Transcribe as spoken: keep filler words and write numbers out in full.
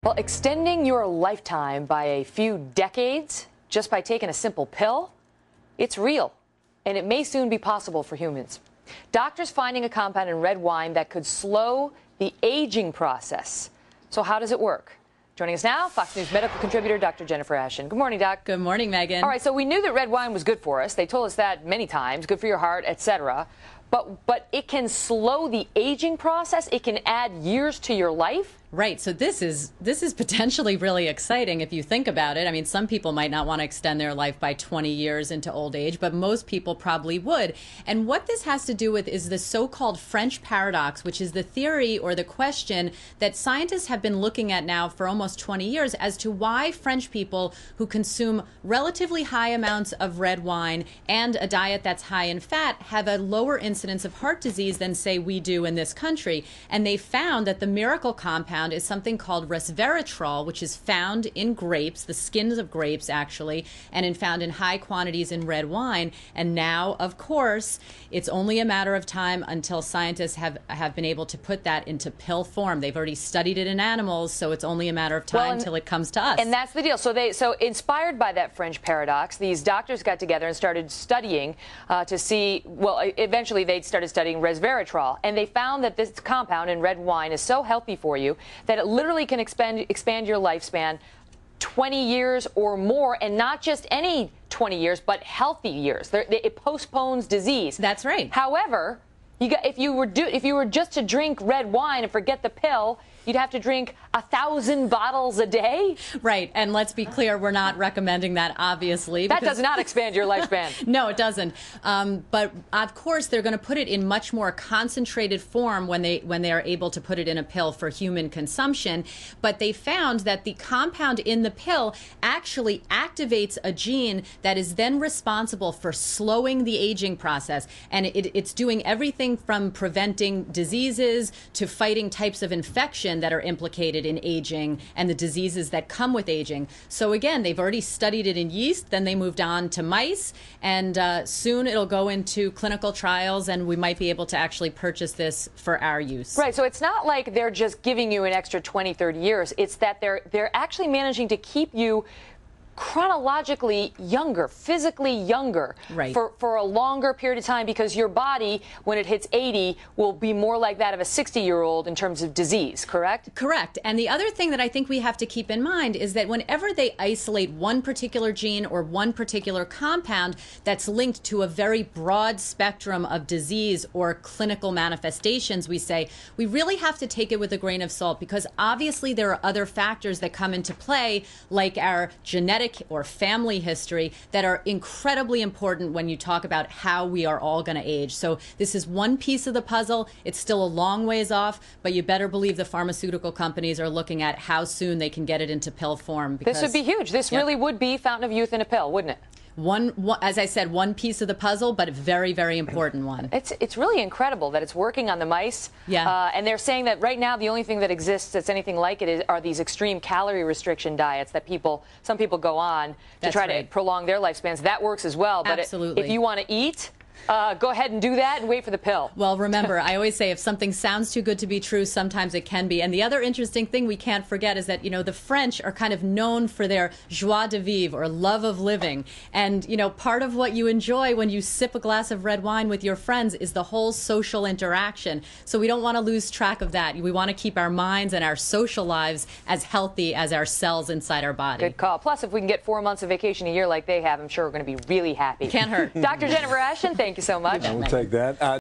Well, extending your lifetime by a few decades just by taking a simple pill, it's real, and it may soon be possible for humans. Doctors finding a compound in red wine that could slow the aging process. So how does it work? Joining us now, Fox News medical contributor Doctor Jennifer Ashton. Good morning, Doc. Good morning, Megan. All right, so we knew that red wine was good for us. They told us that many times, good for your heart, et cetera. But, but it can slow the aging process. It can add years to your life. Right. So this is this is potentially really exciting if you think about it. I mean, some people might not want to extend their life by twenty years into old age, but most people probably would. And what this has to do with is the so-called French paradox, which is the theory or the question that scientists have been looking at now for almost twenty years as to why French people who consume relatively high amounts of red wine and a diet that's high in fat have a lower incidence of heart disease than, say, we do in this country. And they found that the miracle compound is something called resveratrol, which is found in grapes, the skins of grapes actually, and in found in high quantities in red wine. And now, of course, it's only a matter of time until scientists have, have been able to put that into pill form. They've already studied it in animals, so it's only a matter of time until it comes to us. And that's the deal. So they, so inspired by that French paradox, these doctors got together and started studying uh, to see, well, eventually they started studying resveratrol, and they found that this compound in red wine is so healthy for you that it literally can expand, expand your lifespan twenty years or more, and not just any twenty years, but healthy years. They're, they, it postpones disease. That's right. However, you got, if you were do, if you were just to drink red wine and forget the pill, you'd have to drink a thousand bottles a day. Right, and let's be clear, we're not recommending that, obviously. That does not expand your lifespan. No, it doesn't. Um, but of course, they're going to put it in much more concentrated form when they when they are able to put it in a pill for human consumption. But they found that the compound in the pill actually activates a gene that is then responsible for slowing the aging process, and it, it's doing everything from preventing diseases to fighting types of infection that are implicated in aging and the diseases that come with aging. So again, they've already studied it in yeast, then they moved on to mice, and uh, soon it'll go into clinical trials, and we might be able to actually purchase this for our use. Right, so it's not like they're just giving you an extra twenty, thirty years. It's that they're they're actually managing to keep you chronologically younger, physically younger, right, for, for a longer period of time, because your body, when it hits eighty, will be more like that of a sixty-year-old in terms of disease, correct? Correct. And the other thing that I think we have to keep in mind is that whenever they isolate one particular gene or one particular compound that's linked to a very broad spectrum of disease or clinical manifestations, we say, we really have to take it with a grain of salt, because obviously there are other factors that come into play, like our genetic or family history, that are incredibly important when you talk about how we are all going to age. So this is one piece of the puzzle. It's still a long ways off, but you better believe the pharmaceutical companies are looking at how soon they can get it into pill form. Because, this would be huge. This yep. really would be Fountain of Youth in a pill, wouldn't it? One, one, as I said, one piece of the puzzle, but a very, very important one. It's it's really incredible that it's working on the mice. Yeah. Uh, and they're saying that right now the only thing that exists that's anything like it is, are these extreme calorie restriction diets that people, some people go on to That's try right. to prolong their lifespans. That works as well. But Absolutely. It, if you want to eat, Uh, go ahead and do that and wait for the pill. Well, remember, I always say if something sounds too good to be true, sometimes it can be. And the other interesting thing we can't forget is that, you know, the French are kind of known for their joie de vivre, or love of living. And, you know, part of what you enjoy when you sip a glass of red wine with your friends is the whole social interaction. So we don't want to lose track of that. We want to keep our minds and our social lives as healthy as our cells inside our body. Good call. Plus, if we can get four months of vacation a year like they have, I'm sure we're going to be really happy. Can't hurt. Doctor Jennifer Ashton, thank you so much. I will take that. Uh,